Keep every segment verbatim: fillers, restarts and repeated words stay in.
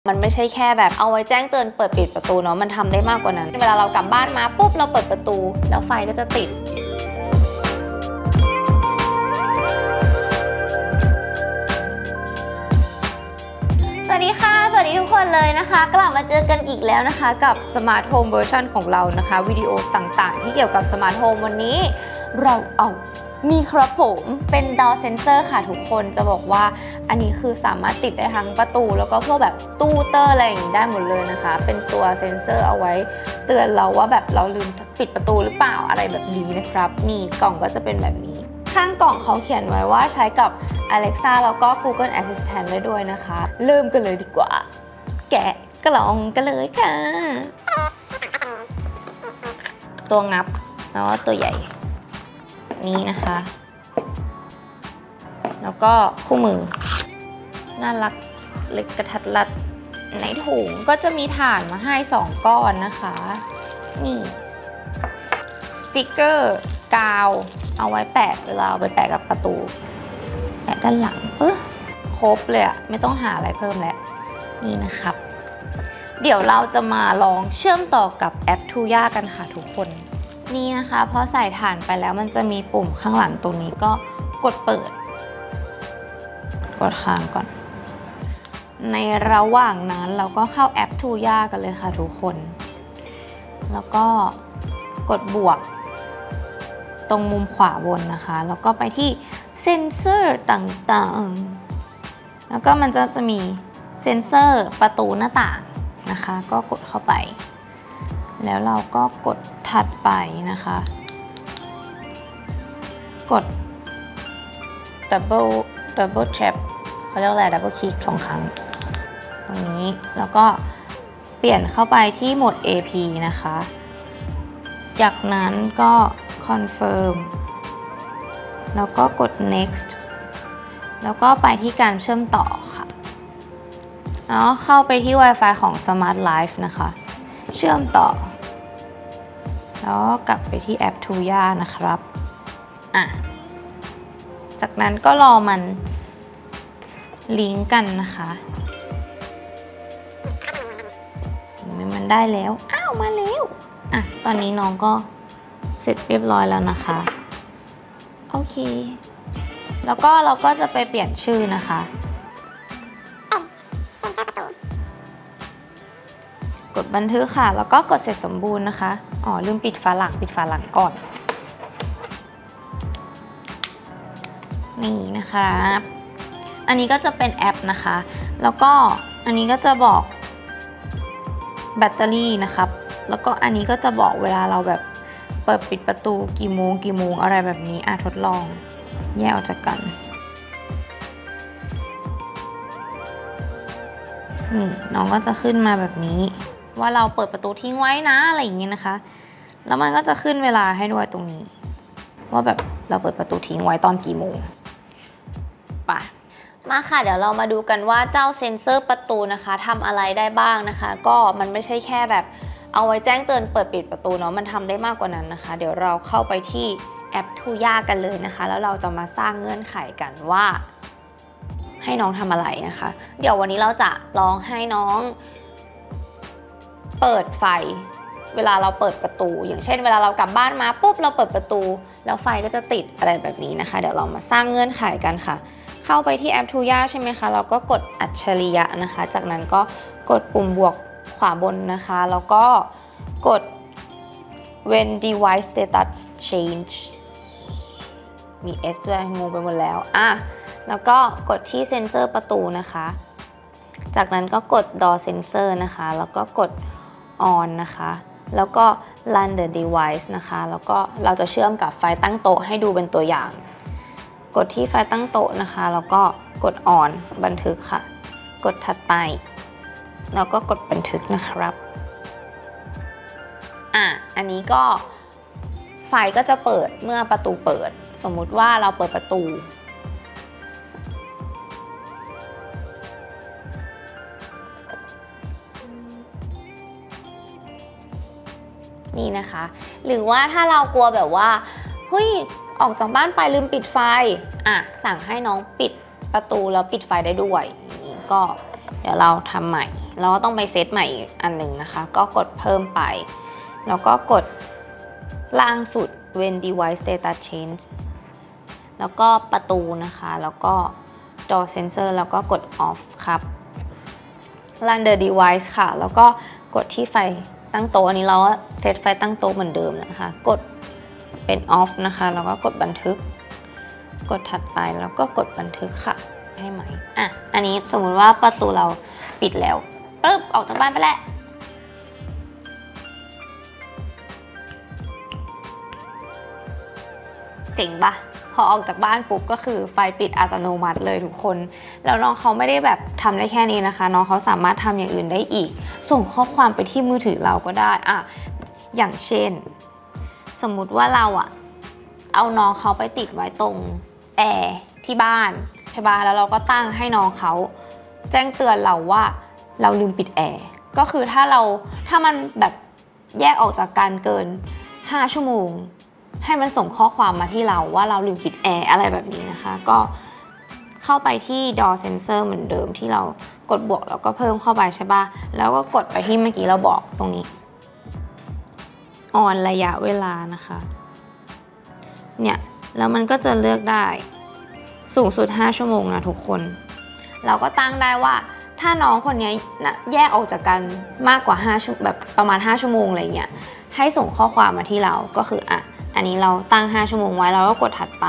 มันไม่ใช่แค่แบบเอาไว้แจ้งเตือนเปิดปิดประตูเนาะมันทำได้มากกว่านั้นเวลาเรากลับบ้านมาปุ๊บเราเปิดประตูแล้วไฟก็จะติดสวัสดีค่ะสวัสดีทุกคนเลยนะคะกลับมาเจอกันอีกแล้วนะคะกับ Smart Home Version ของเรานะคะวิดีโอต่างๆที่เกี่ยวกับ Smart Home วันนี้เราเอามีครับผมเป็น Door Sensor ค่ะทุกคนจะบอกว่าอันนี้คือสามารถติดได้ทั้งประตูแล้วก็พวกแบบตู้เตอร์อะไรอย่างนี้ได้หมดเลยนะคะเป็นตัวเซ็นเซอร์เอาไว้เตือนเราว่าแบบเราลืมปิดประตูหรือเปล่าอะไรแบบนี้นะครับนี่กล่องก็จะเป็นแบบนี้ข้างกล่องเขาเขียนไว้ว่าใช้กับ Alexa แล้วก็ Google Assistant ได้ด้วยนะคะเริ่มกันเลยดีกว่าแกะกล่องกันเลยค่ะตัวงับแล้วก็ตัวใหญ่นี้นะคะแล้วก็คู่มือน่ารักเล็กกระทัดรัดในถุงก็จะมีถ่านมาให้สองก้อนนะคะนี่สติกเกอร์กาวเอาไว้แปะเวลาเอาไปแปะกับประตูแปะด้านหลังเออครบเลยอะไม่ต้องหาอะไรเพิ่มแล้วนี่นะครับเดี๋ยวเราจะมาลองเชื่อมต่อกับแอป Tuya กันค่ะทุกคนนี่นะคะพอใส่ถ่านไปแล้วมันจะมีปุ่มข้างหลังตรงนี้ก็กดเปิดกดค้างก่อนในระหว่างนั้นเราก็เข้าแอป Tuya กันเลยค่ะทุกคนแล้วก็กดบวกตรงมุมขวาบนนะคะแล้วก็ไปที่เซ็นเซอร์ต่างๆแล้วก็มันจะจะมีเซ็นเซอร์ประตูหน้าต่างนะคะก็กดเข้าไปแล้วเราก็กดถัดไปนะคะกด double double tap เขาเรียกอะไร double click สองครั้งตรงนี้แล้วก็เปลี่ยนเข้าไปที่โหมด เอ พี นะคะจากนั้นก็ confirm แล้วก็กด next แล้วก็ไปที่การเชื่อมต่อค่ะแล้วเข้าไปที่ Wi-Fi ของ Smart Life นะคะเชื่อมต่อแล้วกลับไปที่แอป Tuya นะครับอ่ะจากนั้นก็รอมันลิงก์กันนะคะมันได้แล้วอ้าวมาแล้วอ่ะตอนนี้น้องก็เสร็จเรียบร้อยแล้วนะคะโอเคแล้วก็เราก็จะไปเปลี่ยนชื่อนะคะกดบันทึกค่ะแล้วก็กดเสร็จสมบูรณ์นะคะอ๋อลืมปิดฝาหลังปิดฝาหลังก่อนนี่นะครับอันนี้ก็จะเป็นแอปนะคะแล้วก็อันนี้ก็จะบอกแบตเตอรี่นะครับแล้วก็อันนี้ก็จะบอกเวลาเราแบบเปิดปิดประตูกี่โมงกี่โมงอะไรแบบนี้อ่ะทดลองแยกออกจากกันนี่น้องก็จะขึ้นมาแบบนี้ว่าเราเปิดประตูทิ้งไว้นะอะไรอย่างเงี้ยนะคะแล้วมันก็จะขึ้นเวลาให้ด้วยตรงนี้ว่าแบบเราเปิดประตูทิ้งไว้ตอนกี่โมงป่ะมาค่ะเดี๋ยวเรามาดูกันว่าเจ้าเซ็นเซอร์ประตูนะคะทำอะไรได้บ้างนะคะก็มันไม่ใช่แค่แบบเอาไว้แจ้งเตือนเปิดปิดประตูเนาะมันทำได้มากกว่านั้นนะคะเดี๋ยวเราเข้าไปที่แอป Tuya กันเลยนะคะแล้วเราจะมาสร้างเงื่อนไขกันว่าให้น้องทำอะไรนะคะเดี๋ยววันนี้เราจะลองให้น้องเปิดไฟเวลาเราเปิดประตูอย่างเช่นเวลาเรากลับบ้านมาปุ๊บเราเปิดประตูแล้วไฟก็จะติดอะไรแบบนี้นะคะเดี๋ยวเรามาสร้างเงื่อนไขกันค่ะเข้าไปที่แอป Tuya ใช่ไหมคะเราก็กดอัจฉริยะนะคะจากนั้นก็กดปุ่มบวกขวาบนนะคะแล้วก็กด when device status change มี S ด้วยงงไปหมดแล้วอ่ะแล้วก็กดที่เซ็นเซอร์ประตูนะคะจากนั้นก็กด door sensor นะคะแล้วก็กด on นะคะแล้วก็ run the device นะคะแล้วก็เราจะเชื่อมกับไฟตั้งโต๊ะให้ดูเป็นตัวอย่างกดที่ไฟตั้งโต๊ะนะคะแล้วก็กด on บันทึกค่ะกดถัดไปแล้วก็กดบันทึกนะครับอ่ะอันนี้ก็ไฟก็จะเปิดเมื่อประตูเปิดสมมุติว่าเราเปิดประตูนี่นะคะหรือว่าถ้าเรากลัวแบบว่าเฮ้ยออกจากบ้านไปลืมปิดไฟอ่ะสั่งให้น้องปิดประตูแล้วปิดไฟได้ด้วยก็เดี๋ยวเราทำใหม่เราก็ต้องไปเซตใหม่อีกอันหนึ่งนะคะก็กดเพิ่มไปแล้วก็กดล่างสุด when device status change แล้วก็ประตูนะคะแล้วก็ door sensor แล้วก็กด off ครับ run the device ค่ะแล้วก็กดที่ไฟตั้งโต๊ะอันนี้เราเซตไฟตั้งโต๊ะเหมือนเดิมนะคะกดเป็น off นะคะแล้วก็กดบันทึกกดถัดไปแล้วก็กดบันทึกค่ะให้ไหมอ่ะอันนี้สมมุติว่าประตูเราปิดแล้วปึ๊บออกจากบ้านไปแล้วเจ๋งปะพอออกจากบ้านปุ๊บก็คือไฟปิดอัตโนมัติเลยทุกคนแล้วน้องเขาไม่ได้แบบทำได้แค่นี้นะคะน้องเขาสามารถทำอย่างอื่นได้อีกส่งข้อความไปที่มือถือเราก็ได้อ่ะอย่างเช่นสมมุติว่าเราอะเอาน้องเขาไปติดไว้ตรงแอร์ที่บ้านใช่ปะแล้วเราก็ตั้งให้น้องเขาแจ้งเตือนเราว่าเราลืมปิดแอร์ก็คือถ้าเราถ้ามันแบบแยกออกจากกันเกินห้าชั่วโมงให้มันส่งข้อความมาที่เราว่าเราลืมปิดแอร์อะไรแบบนี้นะคะก็เข้าไปที่ door sensor เหมือนเดิมที่เรากดบวกแล้วก็เพิ่มเข้าไปใช่ปะแล้วก็กดไปที่เมื่อกี้เราบอกตรงนี้ออนระยะเวลานะคะเนี่ยแล้วมันก็จะเลือกได้สูงสุดห้าชั่วโมงนะทุกคนเราก็ตั้งได้ว่าถ้าน้องคนนี้แยกออกจากกันมากกว่าห้าชั่วแบบประมาณห้าชั่วโมงอะไรเงี้ยให้ส่งข้อความมาที่เราก็คืออ่ะอันนี้เราตั้งห้าชั่วโมงไว้แล้วก็กดถัดไป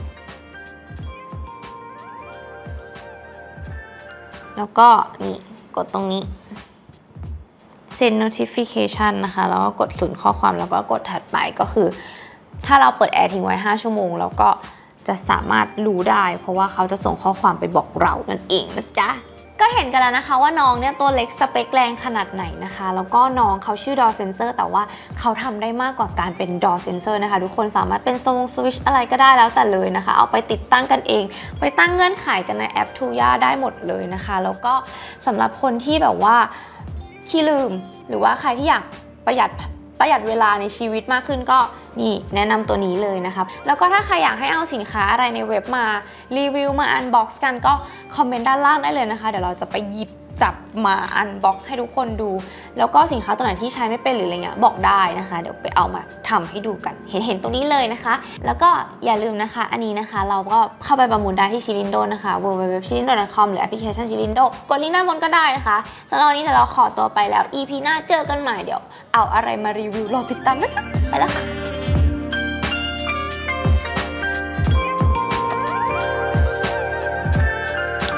แล้วก็นี่กดตรงนี้ send notification นะคะแล้วก็กดศูนย์ข้อความแล้วก็กดถัดไปก็คือถ้าเราเปิดแอร์ทิ้งไว้ห้าชั่วโมงแล้วก็จะสามารถรู้ได้เพราะว่าเขาจะส่งข้อความไปบอกเรานั่นเองนะจ๊ะก็เห็นกันแล้วนะคะว่าน้องเนี่ยตัวเล็กสเปคแรงขนาดไหนนะคะแล้วก็น้องเขาชื่อ door sensor แต่ว่าเขาทำได้มากกว่าการเป็น door sensor นะคะทุกคนสามารถเป็นทรงสวิตช์อะไรก็ได้แล้วแต่เลยนะคะเอาไปติดตั้งกันเองไปตั้งเงื่อนไขกันในแอป Tuya ได้หมดเลยนะคะแล้วก็สำหรับคนที่แบบว่าขี้ลืมหรือว่าใครที่อยากประหยัดประหยัดเวลาในชีวิตมากขึ้นก็นี่แนะนำตัวนี้เลยนะคะแล้วก็ถ้าใครอยากให้เอาสินค้าอะไรในเว็บมารีวิวมาอันบ็อกซ์กันก็คอมเมนต์ด้านล่างได้เลยนะคะเดี๋ยวเราจะไปหยิบจับมาอันบ็อกซ์ให้ทุกคนดูแล้วก็สินค้าตัวไหนที่ใช้ไม่เป็นหรืออะไรเงี้ยบอกได้นะคะเดี๋ยวไปเอามาทำให้ดูกันเห็นเห็นตรงนี้เลยนะคะแล้วก็อย่าลืมนะคะอันนี้นะคะเราก็เข้าไปประมูลได้ที่ชิลินโดนะคะ ดับเบิลยู ดับเบิลยู ดับเบิลยู ดอท ชิลินโด ดอท คอม หรือแอปพลิเคชันชิลินโดกดลิงก์ด้านบนก็ได้นะคะสำหรับวันนี้เดี๋ยวเราขอตัวไปแล้ว อี พี หน้าเจอกันใหม่เดี๋ยวเอาอะไรมารีวิวรอติดตามนะคะไปแล้วค่ะ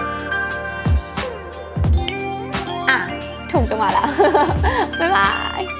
ถุงจะมาแล้ว บ๊ายบาย